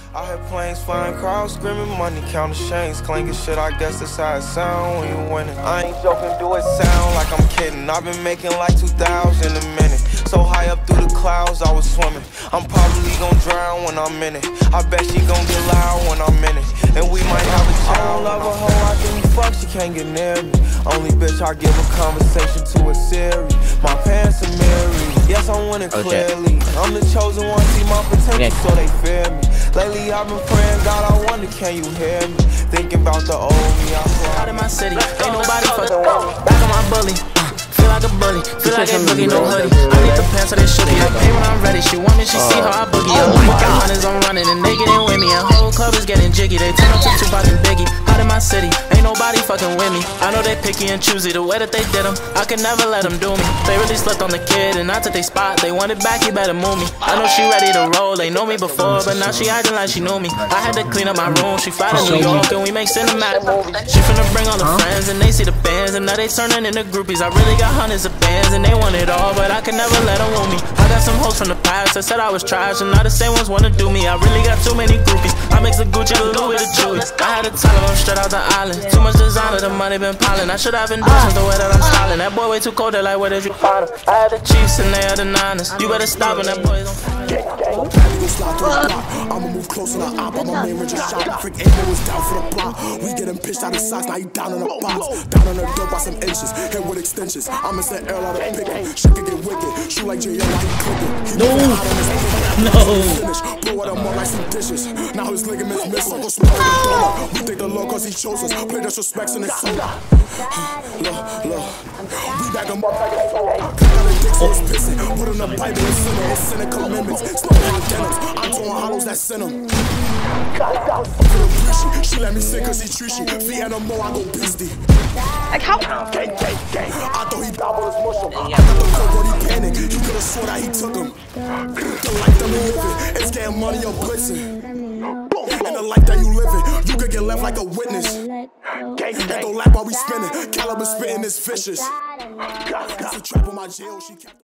I hear planes flying, crowds screaming, money counting chains, clanking shit. I guess that's how it sound when you winning. I ain't joking, do it sound like I'm kidding. I've been making like 2,000 a minute. So high up through the clouds, I was swimming. I'm probably gon' drown when I'm in it. I bet she gon' get loud when I'm in it. And we might have a child. I don't love a hoe, I give a fuck, she can't get near me. Only bitch I give a conversation to a Siri. My pants are mirrored. Yes, I'm winning clearly. I'm the chosen one, see my potential, so they fear me. Lately I've been praying, God, I wonder, can you hear me? Thinking about the old me, I fly out of my city, ain't nobody fucking with me. Back on my bully, feel like a bully, feel like ain't boogie, no hoodie. I need the pants so they should be. I pay when I'm ready, she want me, she see how I boogie. Oh my God, I'm running and they getting with me. A whole club is getting jiggy, they turn up to Tupac and Biggie. Out of my city, ain't nobody fucking with me. I know they picky and choosy, the way that they did them, I could never let them do me. They really slept on the kid and I took they spot, they want it back, you better move me. I know she ready to roll, they know me before, but now she acting like she knew me. I had to clean up my room, she fly to New York and we make cinematic movies. She finna bring all the friends and they see the bands, and now they turning into groupies. I really got hundreds of bands and they want it all, but I can never let them woo me. I got some hoes from the past that said I was trash, and now the same ones wanna do me. I really got too many groupies, I mix the Gucci, the Louis, the Chewy. I had to tell them I'm straight out the island. Too much designer, the money been piling. I should have been doing the way that I'm styling. That boy way too cold, they like, where did you find him? I had the Chiefs and they had the Niners. You better stop and that boy don't find it. I'ma move close on the op, I'm a main range shot. Freak Amo was down for the block. We getting pitched out of socks, now you down in the box. Down on the dope by some inches, hit with extensions. I'ma set Earl out of picket. Shit can get wicked, shoot like J.O. while he cooking. No! Blow out more like some dishes. Now his ligaments miss, Uncle Smith like a donut. We think the Lord cause he chose us. Play disrespects in his soul. Look, we back him up like a soul. Got a dick so it's pissing. Put in the Bible and sin it. It's cynical limits. Smoking on denims. I'm throwing hollows that send him. She let me sit cause he treachy. Feet at him more, I go beastie. Like how? Gang. I thought he died with his mushroom. I got the cold when he panicked. He could've swore that he took him. The life that we living, it's getting money or blitzing. And the life that you living, you could get left like a witness. And don't laugh while we spinning. Caliber spitting is vicious. That's a trap on my jail. She kept